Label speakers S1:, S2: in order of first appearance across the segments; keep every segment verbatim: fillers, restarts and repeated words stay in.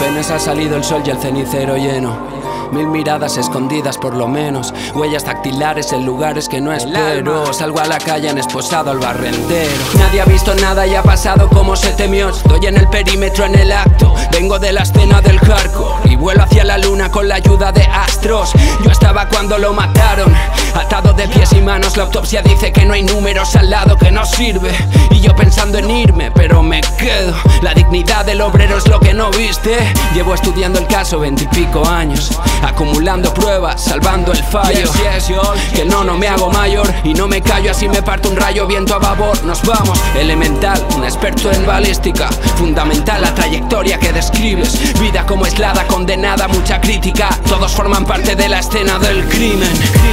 S1: almacenes ha salido el sol y el cenicero lleno. Mil miradas escondidas por lo menos, huellas dactilares en lugares que no espero. Salgo a la calle en esposado al barrendero. Nadie ha visto nada y ha pasado como se temió. Estoy en el perímetro en el acto, vengo de la escena del hardcore y vuelo hacia la luna con la ayuda de astros. Yo estaba cuando lo mataron, atado de pies y manos. La autopsia dice que no hay números al lado, que no sirve. Y yo pensando en irme, pero me quedo. La dignidad del obrero es lo que no viste. Llevo estudiando el caso veintipico años, acumulando pruebas, salvando el fallo. Yes, yes, yo, que no, no me hago mayor y no me callo, así me parto un rayo, viento a babor. Nos vamos, elemental, un experto en balística. Fundamental la trayectoria que describes. Vida como aislada, condenada, mucha crítica. Todos forman parte de la escena del crimen.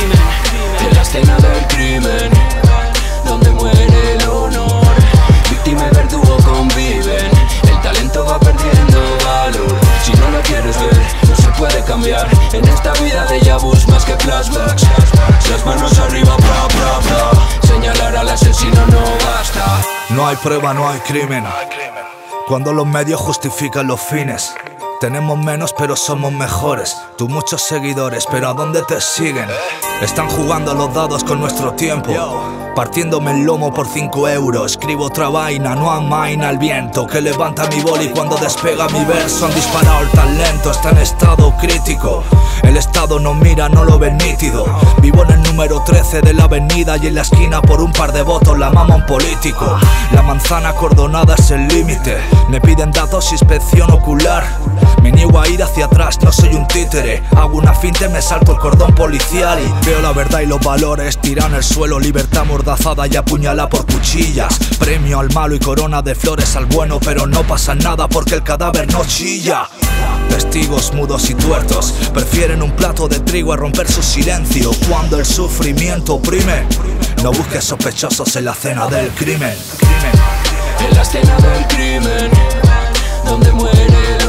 S1: De la escena del crimen, donde muere el honor. Víctima y verdugo conviven. El talento va perdiendo valor. Si no lo quieres ver, no se puede cambiar. En esta vida de yabus más que flashbacks. Las manos arriba, bra, bra, bra. Señalar al asesino no basta.
S2: No hay prueba, no hay crimen. Cuando los medios justifican los fines. Tenemos menos pero somos mejores. Tú muchos seguidores, pero ¿a dónde te siguen? Están jugando a los dados con nuestro tiempo, partiéndome el lomo por cinco euros. Escribo otra vaina, no amaina el viento que levanta mi boli cuando despega mi verso. Han disparado el talento, está en estado crítico. El estado no mira, no lo ve nítido. Vivo en el número trece de la avenida y en la esquina por un par de votos la mama un político. La manzana cordonada es el límite. Me piden datos, inspección ocular. Me niego a ir hacia atrás, no soy un títere. Hago una finta y me salto el cordón policial. Y veo la verdad y los valores, tiran el suelo. Libertad mordazada y apuñala por cuchillas. Premio al malo y corona de flores al bueno, pero no pasa nada porque el cadáver no chilla. Testigos mudos y tuertos prefieren un plato de trigo a romper su silencio cuando el sufrimiento oprime. No busques sospechosos en la escena del crimen.
S1: En la escena del crimen, donde muere el